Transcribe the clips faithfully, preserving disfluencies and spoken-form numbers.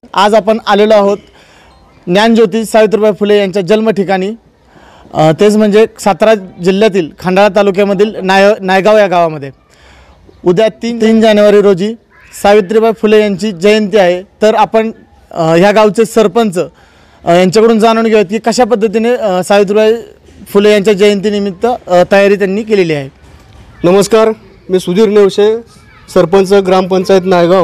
आज आपण आलेलो आहोत ज्ञानज्योती सावित्रीबाई फुले यांच्या जन्म ठिकाणी, तेच म्हणजे सातारा जिल्ह्यातील खंडाळा तालुक्यामधील नाय नायगाव या गावामध्ये उद्या तीन तीन जानेवारी रोजी सावित्रीबाई फुले यांची जयंती आहे। तर आपण ह्या गावचे सरपंच यांच्याकडून जाणून घेऊयात की कशा पद्धतीने सावित्रीबाई फुले यांच्या जयंतीनिमित्त तयारी त्यांनी केलेली आहे। नमस्कार, मी सुधीर नेवसे, सरपंच ग्रामपंचायत नायगाव।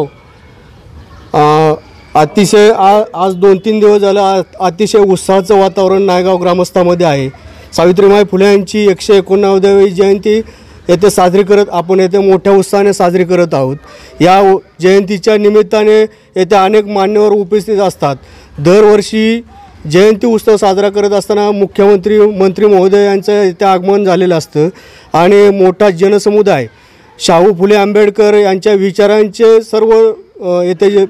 अतिशय आज दोन तीन दिवस झाले अतिशय उत्साहाचं वातावरण नायगाव ग्रामस्थांमध्ये आहे। सावित्रीबाई फुले यांची एकशे एकोणनव्वदवी जयंती येथे साजरी करत आपण येथे मोठ्या उत्साहाने साजरी करत आहोत। या जयंतीच्या निमित्ताने येथे अनेक मान्यवर उपस्थित असतात। दरवर्षी जयंती उत्सव साजरा करत असताना मुख्यमंत्री मंत्री महोदय यांचं इथे आगमन झालेलं असतं आणि मोठा जनसमुदाय शाहू फुले आंबेडकर यांच्या विचारांचे सर्व येथे जे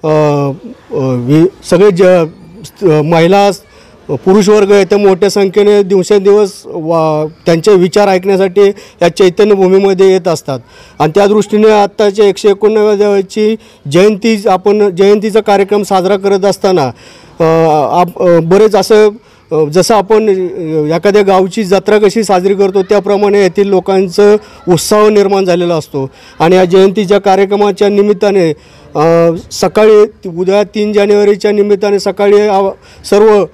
सगळे ज महिला पुरुष वर्ग येथे मोठ्या संख्येने दिवसेंदिवस वा त्यांचे विचार ऐकण्यासाठी या चैतन्यभूमीमध्ये येत असतात। आणि त्या दृष्टीने आत्ताच्या एकशे एकोणनव्वदची जयंती आपण जयंतीचा कार्यक्रम साजरा करत असताना आप बरेच असं जसं आपण एखाद्या गावची जत्रा कशी साजरी करतो त्याप्रमाणे येथील लोकांचं उत्साह निर्माण झालेला असतो। आणि या जयंतीच्या कार्यक्रमाच्या निमित्ताने सकाळी उद्या तीन जानेवारीच्या निमित्ताने सकाळी सर्व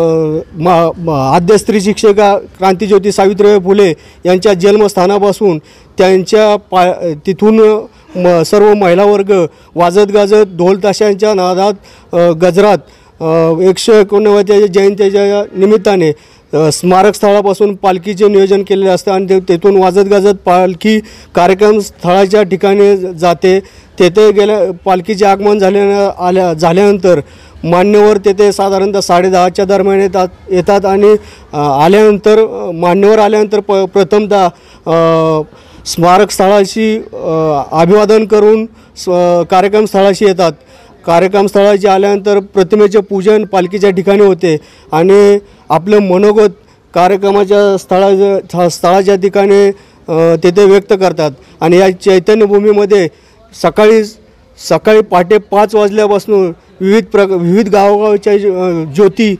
आद्य स्त्री शिक्षिका क्रांतीज्योती सावित्रीबाई फुले यांच्या जन्मस्थानापासून त्यांच्या पा तिथून म सर्व महिला वर्ग वाजत गाजत ढोल ताशांच्या नादात गजरात एकशे एकोणनव्वदच्या जयंतीच्या निमित्ताने स्मारक स्थळापासून पालखीचे नियोजन केलेले असते आणि तेथून वाजत गाजत पालखी कार्यक्रम स्थळाच्या ठिकाणी जाते। तेथे गेल्या पालखीचे आगमन झाल्या आल्या झाल्यानंतर मान्यवर तेथे साधारणतः साडे दहाच्या दरम्यान येतात येतात आणि आल्यानंतर मान्यवर आल्यानंतर प प्रथमतः स्मारक स्थळाशी अभिवादन करून कार्यक्रम स्थळाशी येतात। कार्यक्रम स्थळाशी आल्यानंतर प्रतिमेचे पूजन पालखीच्या ठिकाणी होते आणि आपलं मनोगत कार्यक्रमाच्या स्थळा स्थळाच्या ठिकाणी तेथे व्यक्त करतात। आणि या चैतन्यभूमीमध्ये सकाळी सकाळी पहाटे पाच वाजल्यापासून विविध प्र विविध गावोगावच्या ज्योती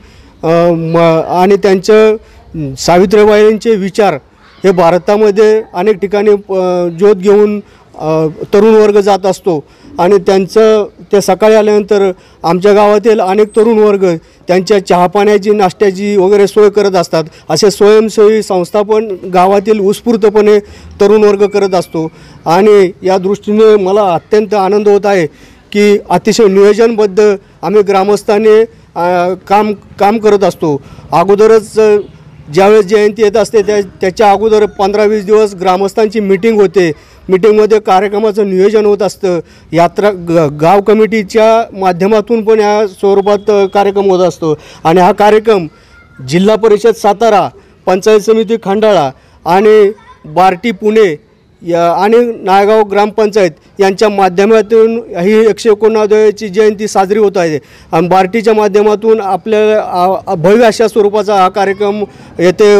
आणि त्यांचं सावित्रीबाईंचे विचार हे भारतामध्ये अनेक ठिकाणी ज्योत घेऊन तरुण वर्ग जात असतो आणि त्यांचं ते सकाळी आल्यानंतर आमच्या गावातील अनेक तरुण वर्ग त्यांच्या चहापाण्याची नाश्त्याची वगैरे सोय करत असतात। असे स्वयंसेवी संस्था पण गावातील उत्स्फूर्तपणे तरुण वर्ग करत असतो। आणि या दृष्टीने मला अत्यंत आनंद होत आहे की अतिशय नियोजनबद्ध आम्ही ग्रामस्थांनी काम काम करत असतो। अगोदरच ज्यावेळेस जयंती येत असते त्या त्याच्या अगोदर पंधरा वीस दिवस ग्रामस्थांची मीटिंग होते। मीटिंगमध्ये कार्यक्रमाचं नियोजन होत असतं। यात्रा ग गाव कमिटीच्या माध्यमातून पण या स्वरूपात कार्यक्रम होत असतो। आणि हा कार्यक्रम जिल्हा परिषद सातारा, पंचायत समिती खंडाळा आणि बार्टी पुणे या आणि नायगाव ग्रामपंचायत यांच्या माध्यमातून ही एकशे एकोणनव्वदची जयंती साजरी होत आहे। आणि बार्टीच्या माध्यमातून आपल्या भव्य अशा स्वरूपाचा हा कार्यक्रम येथे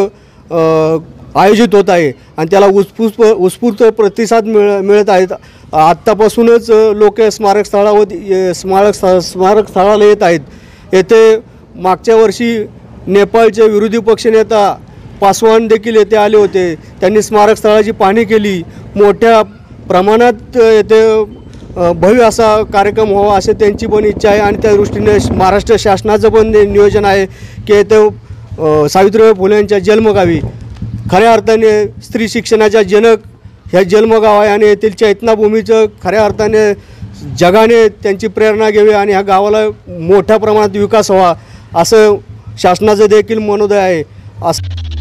आयोजित होत आहे आणि त्याला उत्स्फूर्त उत्स्फूर्त प्रतिसाद मिळ मिळत आहेत। आत्तापासूनच लोक स्मारक स्थळावर स्मारक स्थ स्मारक स्थळाला येत आहेत। येथे मागच्या वर्षी नेपाळचे विरोधी पक्षनेता पासवान देखील येथे आले होते। त्यांनी स्मारक स्थळाची पाहणी केली। मोठ्या प्रमाणात येथे भव्य असा कार्यक्रम व्हावा असे त्यांची पण इच्छा आहे आणि त्या दृष्टीने महाराष्ट्र शासनाचं पण नियोजन आहे की येथे सावित्रीबाई फुले यांच्या जन्मगावी खऱ्या अर्थाने स्त्री शिक्षणाच्या जनक ह्या जन्मगाव आहे आणि येथील चैतन्यभूमीचं खऱ्या अर्थाने जगाने त्यांची प्रेरणा घ्यावी आणि ह्या गावाला मोठ्या प्रमाणात विकास व्हावा असं शासनाचं देखील मनोदय आहे। असं